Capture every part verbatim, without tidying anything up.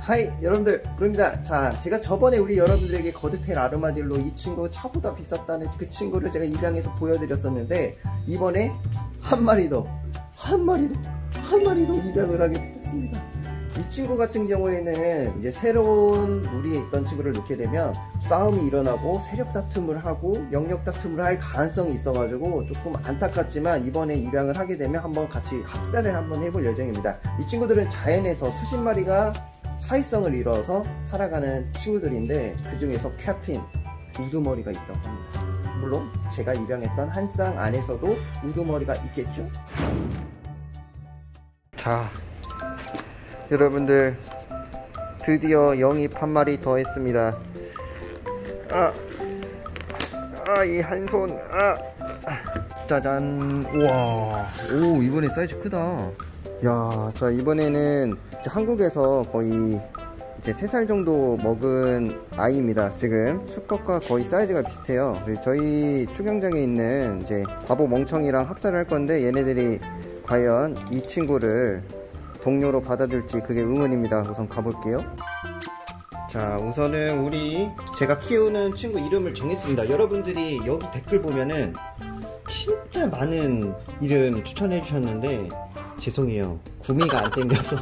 하이 여러분들, 부릅니다. 자, 제가 저번에 우리 여러분들에게 거드테일 아르마딜로 이 친구 차보다 비쌌다는 그 친구를 제가 입양해서 보여드렸었는데, 이번에 한 마리 더 한 마리 더 한 마리 더 입양을 하게 됐습니다. 이 친구 같은 경우에는 이제 새로운 무리에 있던 친구를 놓게 되면 싸움이 일어나고 세력 다툼을 하고 영역 다툼을 할 가능성이 있어가지고 조금 안타깝지만, 이번에 입양을 하게 되면 한번 같이 합사를 한번 해볼 예정입니다. 이 친구들은 자연에서 수십 마리가 사회성을 이뤄서 살아가는 친구들인데, 그 중에서 캡틴 우두머리가 있다고 합니다. 물론 제가 입양했던 한 쌍 안에서도 우두머리가 있겠죠. 자, 여러분들 드디어 영입 한 마리 더 했습니다. 아, 아, 이 한 손, 아, 짜잔. 우와, 오, 이번에 사이즈 크다. 야, 자, 이번에는 한국에서 거의 이제 세 살 정도 먹은 아이입니다. 지금 수컷과 거의 사이즈가 비슷해요. 저희 축양장에 있는 이제 바보 멍청이랑 합사를 할 건데, 얘네들이 과연 이 친구를 동료로 받아들일지 그게 의문입니다. 우선 가볼게요. 자, 우선은 우리 제가 키우는 친구 이름을 정했습니다. 여러분들이 여기 댓글 보면은 진짜 많은 이름 추천해 주셨는데 죄송해요, 구미가 안 땡겨서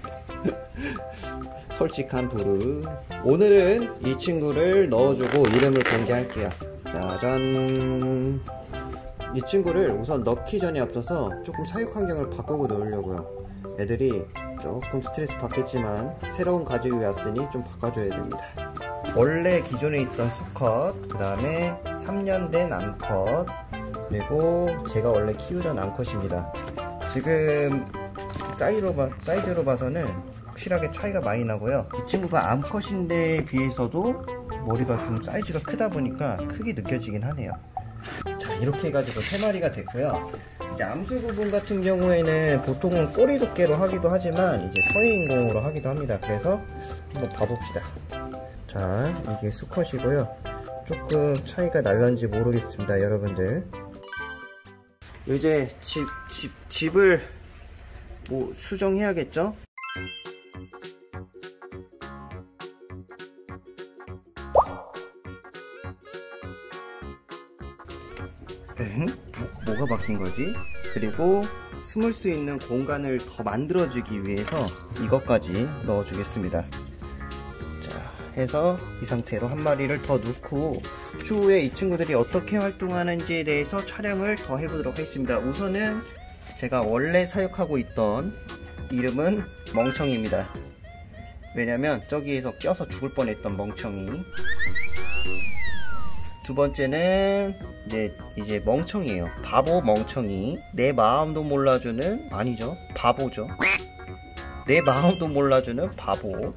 솔직한 부르. 오늘은 이 친구를 넣어주고 이름을 공개할게요. 짜잔. 이 친구를 우선 넣기 전에 앞서서 조금 사육 환경을 바꾸고 넣으려고요. 애들이 조금 스트레스 받겠지만 새로운 가족이 왔으니 좀 바꿔줘야 됩니다. 원래 기존에 있던 수컷, 그 다음에 삼 년 된 암컷, 그리고 제가 원래 키우던 암컷입니다. 지금 사이즈로, 봐, 사이즈로 봐서는 확실하게 차이가 많이 나고요. 이 친구가 암컷인데 비해서도 머리가 좀 사이즈가 크다 보니까 크게 느껴지긴 하네요. 자, 이렇게 해가지고 세 마리가 됐고요. 이제 암수 부분 같은 경우에는 보통은 꼬리 두께로 하기도 하지만 이제 서해인공으로 하기도 합니다. 그래서 한번 봐봅시다. 자, 이게 수컷이고요. 조금 차이가 날런지 모르겠습니다, 여러분들. 이제 집, 집, 집을 뭐 수정해야겠죠? 응? 뭐, 뭐가 바뀐 거지? 그리고 숨을 수 있는 공간을 더 만들어주기 위해서 이것까지 넣어주겠습니다. 자, 해서 이 상태로 한 마리를 더 넣고 추후에 이 친구들이 어떻게 활동하는지에 대해서 촬영을 더 해보도록 하겠습니다. 우선은 제가 원래 사육하고 있던 이름은 멍청이입니다. 왜냐면 저기에서 껴서 죽을 뻔했던 멍청이. 두 번째는 이제, 이제 멍청이에요. 바보 멍청이. 내 마음도 몰라주는, 아니죠, 바보죠. 내 마음도 몰라주는 바보.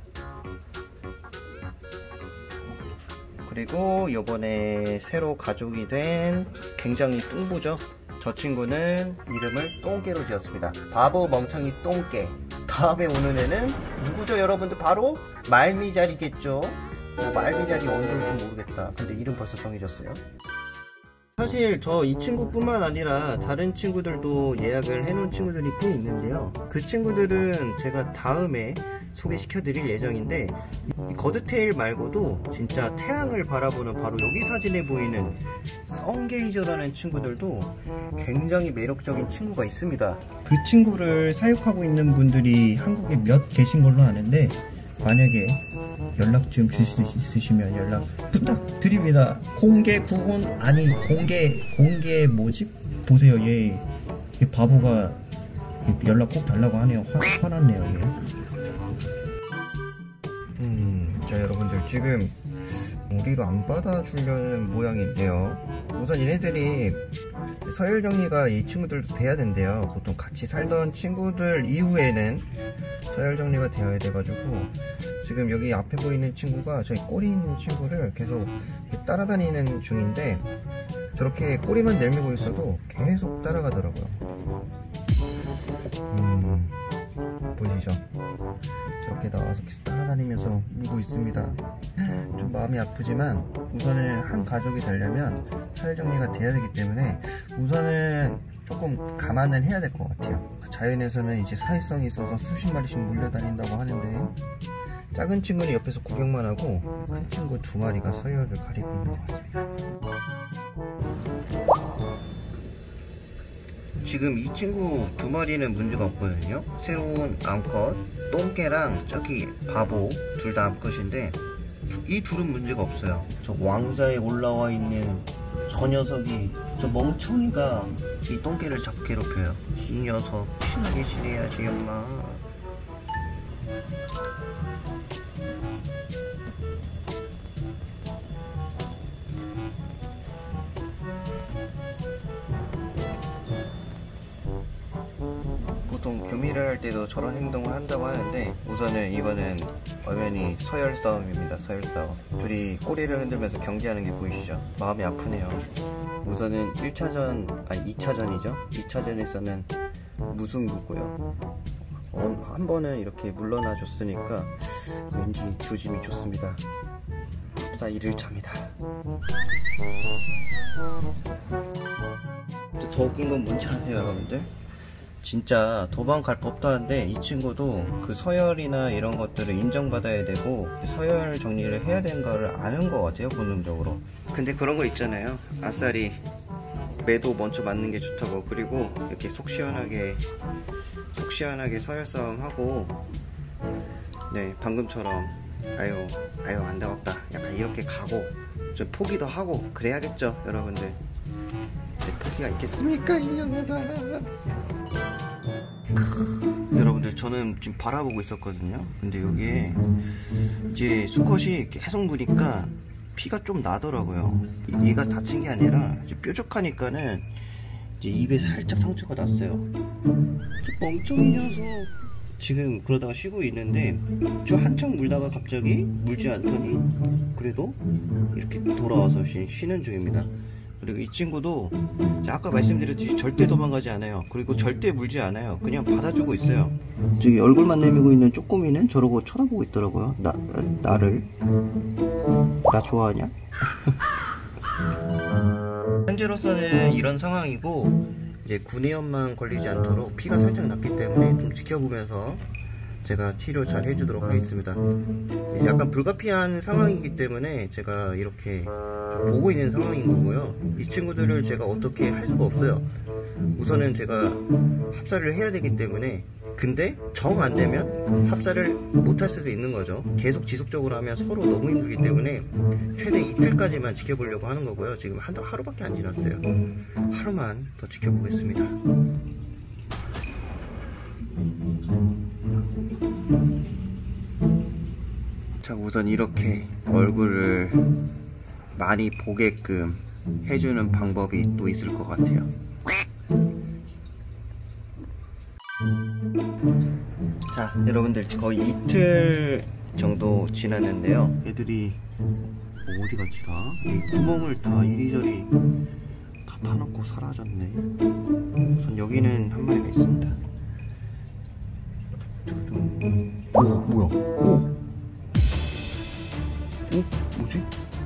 그리고 요번에 새로 가족이 된 굉장히 뚱부죠. 저 친구는 이름을 똥개로 지었습니다. 바보 멍청이 똥개. 다음에 오는 애는 누구죠, 여러분들? 바로 말미잘이겠죠. 뭐 말미잘이 언제 올지 모르겠다. 근데 이름 벌써 정해졌어요. 사실 저 이 친구뿐만 아니라 다른 친구들도 예약을 해놓은 친구들이 꽤 있는데요. 그 친구들은 제가 다음에 소개시켜 드릴 예정인데, 이 거드테일 말고도 진짜 태양을 바라보는 바로 여기 사진에 보이는 썬게이저라는 친구들도 굉장히 매력적인 친구가 있습니다. 그 친구를 사육하고 있는 분들이 한국에 몇 계신 걸로 아는데, 만약에 연락 좀 주실 수 있으시면 연락 부탁드립니다. 공개 구혼, 아니 공개 공개 뭐지? 보세요, 얘, 얘 바보가 연락 꼭 달라고 하네요. 화, 화났네요, 얘. 음, 자, 여러분들 지금 우리로 안 받아주려는 모양인데요. 우선 얘네들이 서열 정리가 이 친구들도 돼야 된대요. 보통 같이 살던 친구들 이후에는 서열 정리가 되어야 돼가지고, 지금 여기 앞에 보이는 친구가 저희 꼬리 있는 친구를 계속 따라다니는 중인데, 저렇게 꼬리만 내밀고 있어도 계속 따라가더라고요. 음, 보이시죠? 저렇게 나와서 계속 따라다니면서 물고 있습니다. 좀 마음이 아프지만 우선은 한 가족이 되려면 서열 정리가 돼야 되기 때문에 우선은 조금 감안을 해야 될 것 같아요. 자연에서는 이제 사회성이 있어서 수십 마리씩 물려다닌다고 하는데, 작은 친구는 옆에서 구경만 하고 큰 친구 두 마리가 서열을 가리고 있는 것 같습니다. 지금 이 친구 두 마리는 문제가 없거든요. 새로운 암컷 똥개랑 저기 바보 둘 다 암컷인데 이 둘은 문제가 없어요. 저 왕자에 올라와 있는 저 녀석이, 저 멍청이가 이 똥개를 자꾸 괴롭혀요. 이 녀석 친하게 지내야지 엄마. 보통 교미를 할 때도 저런 행동을 한다고 하는데 우선은 이거는 엄연히 서열 싸움입니다. 서열 싸움. 둘이 꼬리를 흔들면서 경기하는 게 보이시죠? 마음이 아프네요. 우선은 일 차전, 아니 이 차전이죠. 이 차전에서는 무승부고요. 어, 한 번은 이렇게 물러나 줬으니까 왠지 조짐이 좋습니다. 합사 일 일차입니다. 더 웃긴 건 뭔지 아세요, 여러분들? 진짜 도망갈 법도 한데 이 친구도 그 서열이나 이런 것들을 인정받아야 되고 서열 정리를 해야 되는 거를 아는 것 같아요, 본능적으로. 근데 그런 거 있잖아요. 아싸리 매도 먼저 맞는 게 좋다고. 그리고 이렇게 속 시원하게 속 시원하게 서열 싸움하고, 네 방금처럼 아유 아유 안 되겠다 약간 이렇게 가고 좀 포기도 하고 그래야겠죠, 여러분들. 포기가 있겠습니까, 이 녀석아. 여러분들, 저는 지금 바라보고 있었거든요. 근데 여기에 이제 수컷이 계속 무니까 피가 좀 나더라고요. 얘가 다친 게 아니라 이제 뾰족하니까는 이제 입에 살짝 상처가 났어요. 저 멍청이 녀석. 지금 그러다가 쉬고 있는데 저 한창 물다가 갑자기 물지 않더니 그래도 이렇게 돌아와서 쉬는 중입니다. 그리고 이 친구도 아까 말씀드렸듯이 절대 도망가지 않아요. 그리고 절대 물지 않아요. 그냥 받아주고 있어요. 저기 얼굴만 내밀고 있는 쪼꼬미는 저러고 쳐다보고 있더라고요. 나, 나를. 나 좋아하냐? 현재로서는 이런 상황이고 이제 구내염만 걸리지 않도록 피가 살짝 났기 때문에 좀 지켜보면서 제가 치료 잘 해주도록 하겠습니다. 약간 불가피한 상황이기 때문에 제가 이렇게 좀 보고 있는 상황인 거고요. 이 친구들을 제가 어떻게 할 수가 없어요. 우선은 제가 합사를 해야 되기 때문에. 근데 정 안 되면 합사를 못 할 수도 있는 거죠. 계속 지속적으로 하면 서로 너무 힘들기 때문에 최대 이틀까지만 지켜보려고 하는 거고요. 지금 한, 하루밖에 안 지났어요. 하루만 더 지켜보겠습니다. 자, 우선 이렇게 얼굴을 많이 보게끔 해주는 방법이 또 있을 것 같아요. 자, 여러분들 거의 이틀 정도 지났는데요. 애들이 어디 갔지 다? 이 구멍을 다 이리저리 다 파놓고 사라졌네. 우선 여기는 한 마리가 있습니다. 오, 뭐야? 오, 어? 뭐지?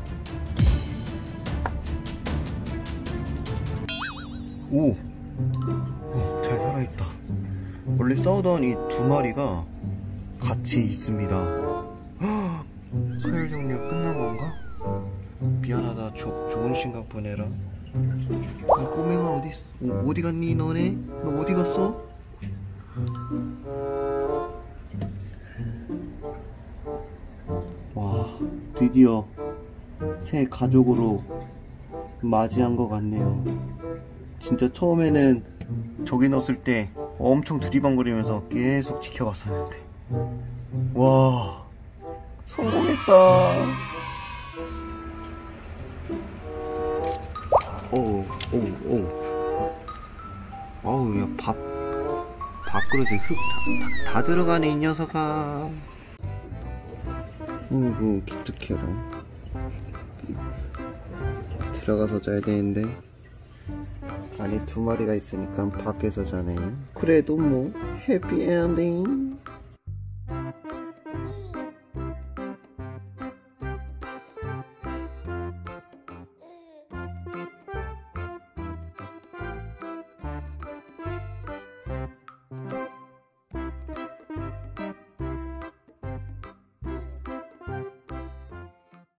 오! 오, 잘 살아있다. 원래 싸우던 이 두 마리가 같이 있습니다. 헉! 서열 정리가 끝난 건가? 미안하다. 조, 좋은 생각 보내라. 야, 꼬맹아 어디 있어? 어, 어디 갔니 너네? 너 어디 갔어? 와, 드디어 새 가족으로 맞이한 것 같네요. 진짜 처음에는 저기 넣었을 때 엄청 두리번거리면서 계속 지켜봤었는데, 와, 성공했다. 오우 오우 오우 어우, 야, 밥 밥그릇에 흙 다, 다, 다 들어가네 이 녀석아. 어이구 기특해라. 들어가서 자야 되는데 안에 두 마리가 있으니까 밖에서 자네. 그래도 뭐 해피엔딩.